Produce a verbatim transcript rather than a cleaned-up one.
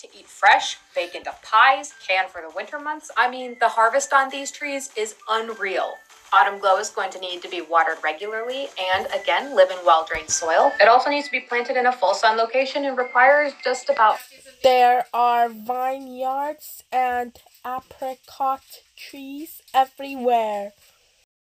to eat fresh, bake into pies, can for the winter months. I mean, the harvest on these trees is unreal. Autumn Glow is going to need to be watered regularly and, again, live in well-drained soil. It also needs to be planted in a full sun location and requires just about... There are vineyards and apricot trees everywhere.